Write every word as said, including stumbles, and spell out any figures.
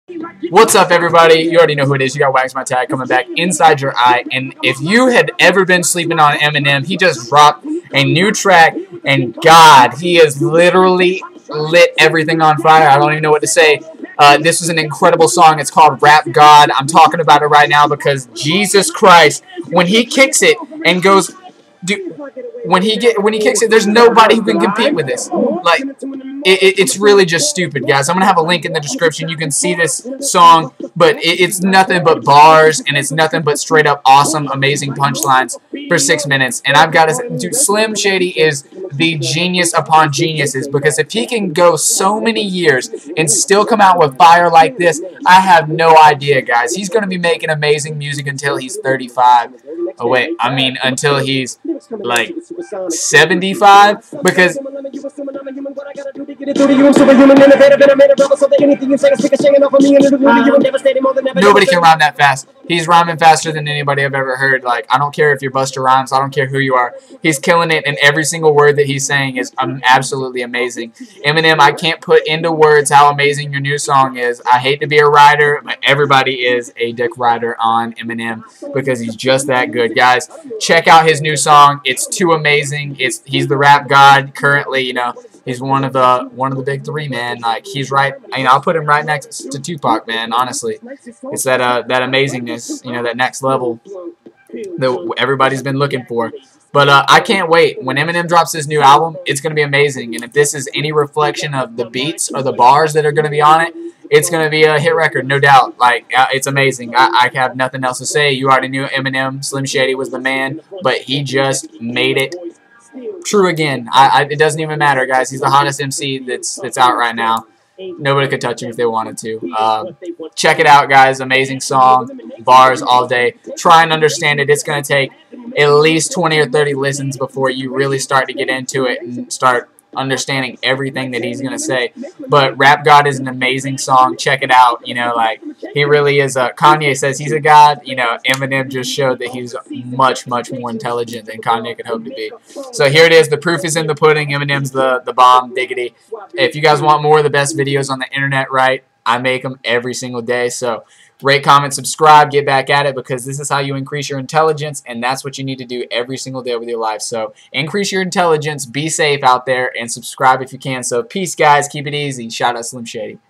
What's up, everybody? You already know who it is. You got Wags My Tag coming back inside your eye. And if you had ever been sleeping on Eminem, he just dropped a new track. And God, he has literally lit everything on fire. I don't even know what to say. Uh, this is an incredible song. It's called Rap God. I'm talking about it right now because Jesus Christ, when he kicks it and goes, dude, when he get when he kicks it, there's nobody who can compete with this. Like, it, it, it's really just stupid, guys. I'm gonna have a link in the description. You can see this song, but it, it's nothing but bars, and it's nothing but straight up awesome, amazing punchlines for six minutes. And I've got to, dude, Slim Shady is the genius upon geniuses, because if he can go so many years and still come out with fire like this, I have no idea, guys. He's gonna be making amazing music until he's thirty-five. Oh wait, I mean until he's like seventy-five, because nobody can rhyme that fast. He's rhyming faster than anybody I've ever heard. Like, I don't care if you're Busta Rhymes, I don't care who you are. He's killing it, and every single word that he's saying is um, absolutely amazing. Eminem, I can't put into words how amazing your new song is. I hate to be a writer, but everybody is a dick rider on Eminem because he's just that good, guys. Check out his new song. It's too amazing. It's he's the rap god currently. You know, he's one of the one of the big three, man. Like, he's right. I mean, I'll put him right next to Tupac, man. Honestly, it's that uh that amazingness, you know, that next level that everybody's been looking for. But uh, I can't wait. When Eminem drops his new album, it's going to be amazing. And if this is any reflection of the beats or the bars that are going to be on it, it's going to be a hit record, no doubt. Like, uh, it's amazing. I, I have nothing else to say. You already knew Eminem, Slim Shady was the man, but he just made it true again. I, I, it doesn't even matter, guys. He's the hottest M C that's that's out right now. Nobody could touch him if they wanted to. Uh, check it out, guys. Amazing song. Bars all day. Try and understand it. It's going to take at least twenty or thirty listens before you really start to get into it and start understanding everything that he's going to say. But Rap God is an amazing song. Check it out. You know, like, he really is a... Kanye says he's a god. You know, Eminem just showed that he's much, much more intelligent than Kanye could hope to be. So here it is. The proof is in the pudding. Eminem's the, the bomb. Diggity. If you guys want more of the best videos on the internet, right, I make them every single day. So rate, comment, subscribe, get back at it, because this is how you increase your intelligence, and that's what you need to do every single day with your life. So increase your intelligence, be safe out there, and subscribe if you can. So peace, guys. Keep it easy. Shout out Slim Shady.